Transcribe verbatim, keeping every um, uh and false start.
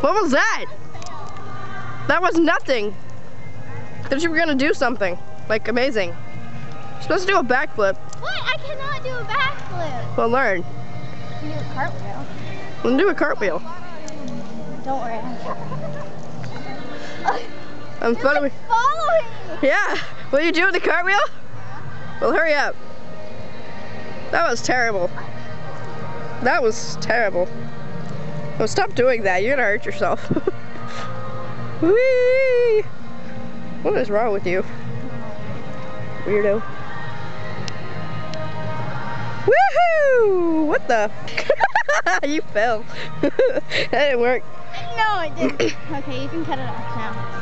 What was that? That was nothing. I thought you were gonna do something like amazing. You're supposed to do a backflip. What? I cannot do a backflip. Well, learn. You can do a cartwheel. We'll do a cartwheel. Don't worry. I'm following. Following. Yeah. Will you do the cartwheel? Well, hurry up. That was terrible. That was terrible. Oh, stop doing that. You're gonna hurt yourself. Whee! What is wrong with you? Weirdo. Woohoo! What the? You fell. That didn't work. No, it didn't. Okay, you can cut it off now.